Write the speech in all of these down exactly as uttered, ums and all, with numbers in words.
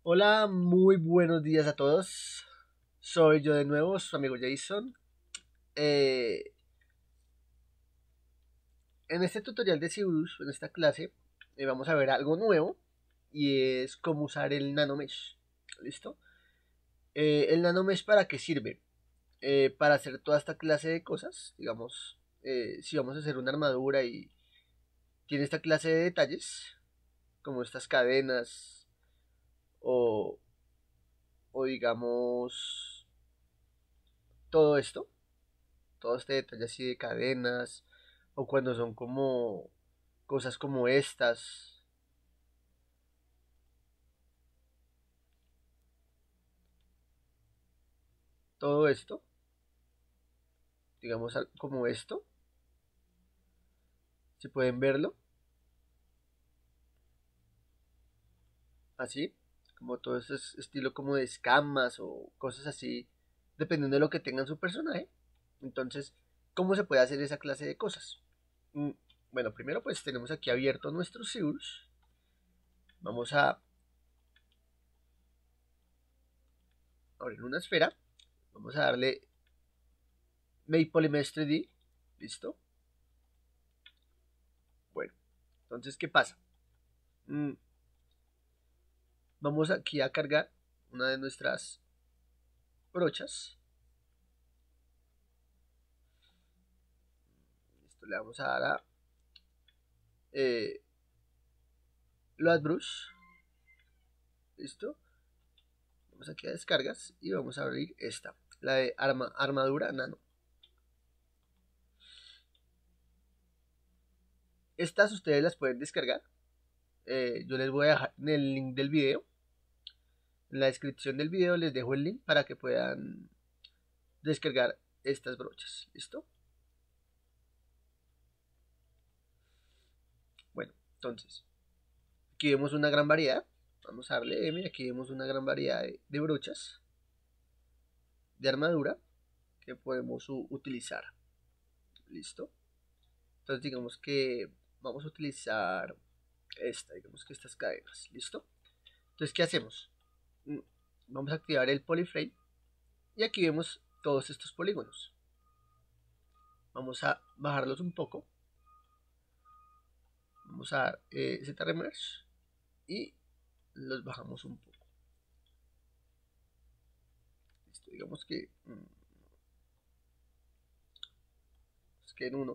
Hola, muy buenos días a todos. Soy yo de nuevo, su amigo Jason. Eh, en este tutorial de Cibus, en esta clase, eh, vamos a ver algo nuevo y es cómo usar el nanomesh. ¿Listo? Eh, el nanomesh, ¿para qué sirve? Eh, para hacer toda esta clase de cosas. Digamos, eh, si vamos a hacer una armadura y tiene esta clase de detalles, como estas cadenas o, o digamos todo esto, todo este detalle así de cadenas, o cuando son como cosas como estas, todo esto, digamos como esto, si pueden verlo, así, como todo este estilo como de escamas o cosas así, dependiendo de lo que tengan su personaje. Entonces, ¿cómo se puede hacer esa clase de cosas? Mm, Bueno, primero pues tenemos aquí abierto nuestro Zeus. Vamos a abrir una esfera. Vamos a darle Make Polymesh tres D. ¿Listo? Bueno, entonces, ¿qué pasa? Mm, Vamos aquí a cargar una de nuestras brochas. Esto le vamos a dar a eh, Load Brush. Listo. Vamos aquí a descargas y vamos a abrir esta, la de arma, armadura nano. Estas ustedes las pueden descargar. Eh, yo les voy a dejar en el link del video. En la descripción del video les dejo el link para que puedan descargar estas brochas. ¿Listo? Bueno, entonces, aquí vemos una gran variedad. Vamos a darle M. Aquí vemos una gran variedad de, de brochas de armadura que podemos utilizar. ¿Listo? Entonces digamos que vamos a utilizar esta, digamos que estas cadenas. ¿Listo? Entonces, ¿qué hacemos? Mm, Vamos a activar el polyframe y aquí vemos todos estos polígonos. Vamos a bajarlos un poco. Vamos a dar eh, Z remerge y los bajamos un poco. Listo, digamos que mm, es que en uno.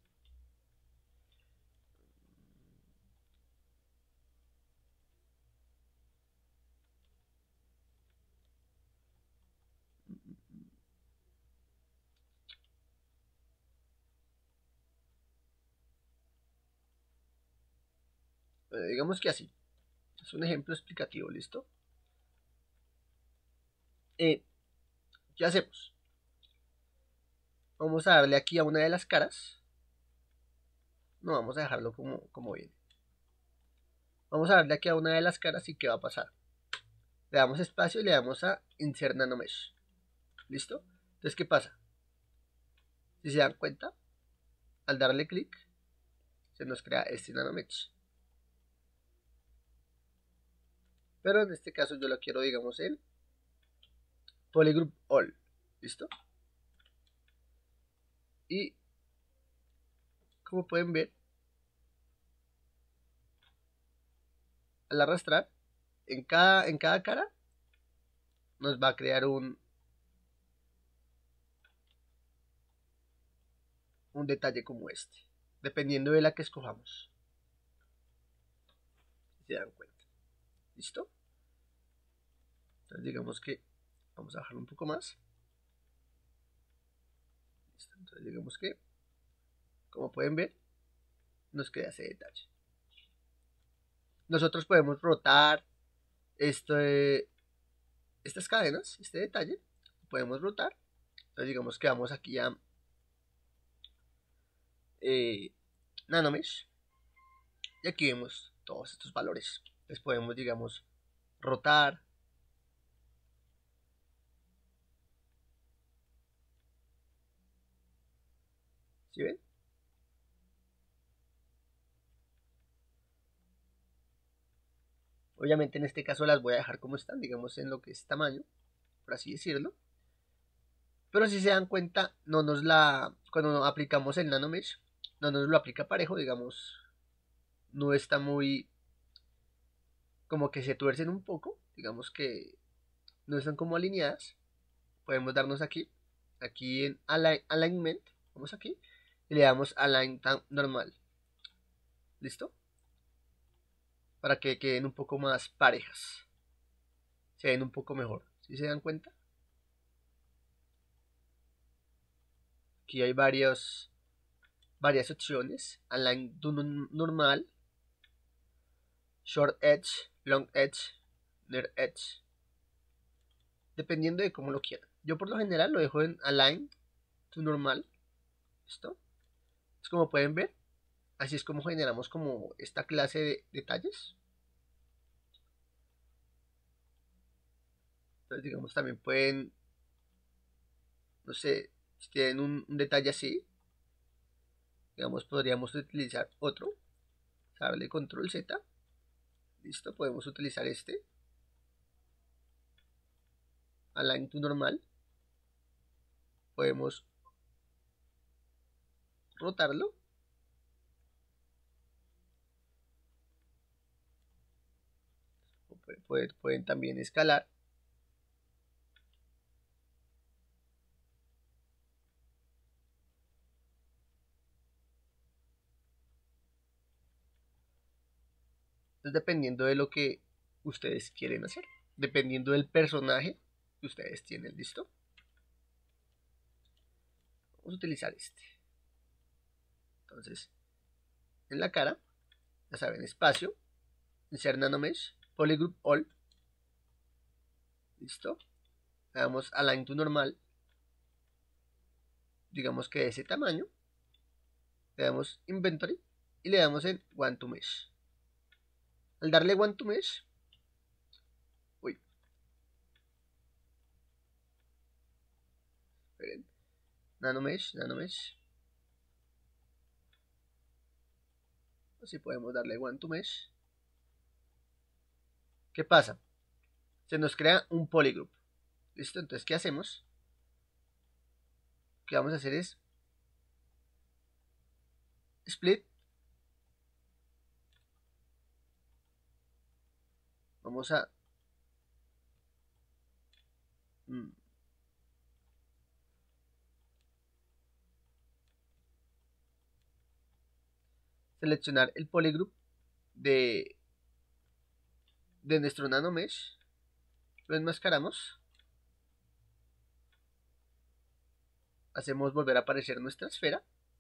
Eh, digamos que así. Es un ejemplo explicativo, ¿listo? Eh, ¿Qué hacemos? Vamos a darle aquí a una de las caras. No, vamos a dejarlo como, como viene. Vamos a darle aquí a una de las caras y ¿qué va a pasar? Le damos espacio y le damos a Insert Nanomesh. ¿Listo? Entonces, ¿qué pasa? Si se dan cuenta, al darle clic, se nos crea este Nanomesh. Pero en este caso yo lo quiero, digamos, en Polygroup All. ¿Listo? Y como pueden ver, al arrastrar, en cada, en cada cara nos va a crear un, un detalle como este, dependiendo de la que escojamos. Si se dan cuenta. ¿Listo? Entonces digamos que vamos a bajarlo un poco más. ¿Listo? Entonces digamos que, como pueden ver, nos queda ese detalle. Nosotros podemos rotar este, estas cadenas, este detalle, podemos rotar. Entonces digamos que vamos aquí a eh, Nanomesh y aquí vemos todos estos valores. Entonces podemos, digamos, rotar. ¿Sí ven? Obviamente en este caso las voy a dejar como están, digamos en lo que es tamaño, por así decirlo. Pero si se dan cuenta, no nos la, cuando aplicamos el nanomesh, no nos lo aplica parejo, digamos, no está muy, como que se tuercen un poco, digamos que no están como alineadas. Podemos darnos aquí, aquí en align, alignment, vamos aquí, y le damos align normal. ¿Listo? Para que queden un poco más parejas, se ven un poco mejor, ¿sí se dan cuenta? Aquí hay varios, varias opciones, align to normal, short edge, long edge, near edge, dependiendo de cómo lo quieran. Yo por lo general lo dejo en align to normal. ¿Listo? Es como pueden ver, así es como generamos como esta clase de detalles. Entonces digamos también pueden, no sé, si tienen un, un detalle así, digamos podríamos utilizar otro, darle control Z. Listo, podemos utilizar este align to normal, podemos rotarlo, pueden, pueden también escalar, entonces dependiendo de lo que ustedes quieren hacer, dependiendo del personaje que ustedes tienen. ¿Listo? Vamos a utilizar este. Entonces, en la cara, ya saben, espacio, insert nanomesh, polygroup all. Listo. Le damos align to normal, digamos que de ese tamaño. Le damos inventory y le damos en one to mesh. Al darle one to mesh, uy, esperen, nanomesh, nanomesh. Así podemos darle one to mesh. ¿Qué pasa? Se nos crea un polygroup. ¿Listo? Entonces, ¿qué hacemos? Lo que vamos a hacer es split. Vamos a mm, seleccionar el polygroup de, de nuestro nanomesh. Lo enmascaramos. Hacemos volver a aparecer nuestra esfera.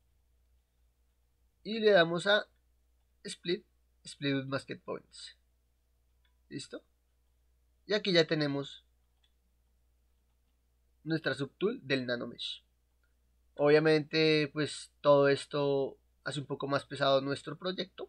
Y le damos a split, split with masked points. ¿Listo? Y aquí ya tenemos nuestra subtool del nanomesh. Obviamente, pues todo esto hace un poco más pesado nuestro proyecto,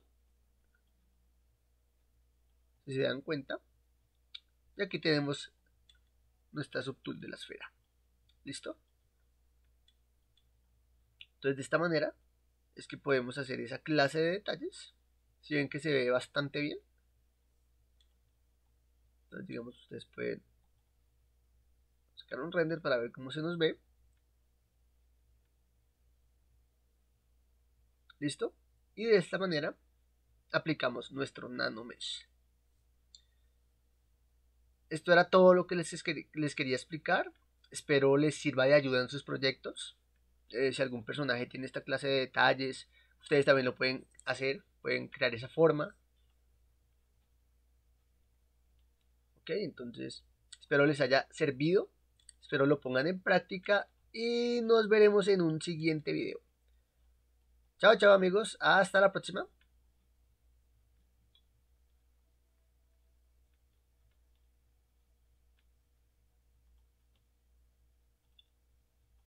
si se dan cuenta. Y aquí tenemos nuestra subtool de la esfera. ¿Listo? Entonces de esta manera es que podemos hacer esa clase de detalles. Si ven que se ve bastante bien. Entonces digamos ustedes pueden sacar un render para ver cómo se nos ve. ¿Listo? Y de esta manera aplicamos nuestro nanomesh. Esto era todo lo que les, les quería explicar. Espero les sirva de ayuda en sus proyectos. Eh, si algún personaje tiene esta clase de detalles, ustedes también lo pueden hacer, pueden crear esa forma. Ok, entonces espero les haya servido, espero lo pongan en práctica y nos veremos en un siguiente video. Chao, chao amigos, hasta la próxima.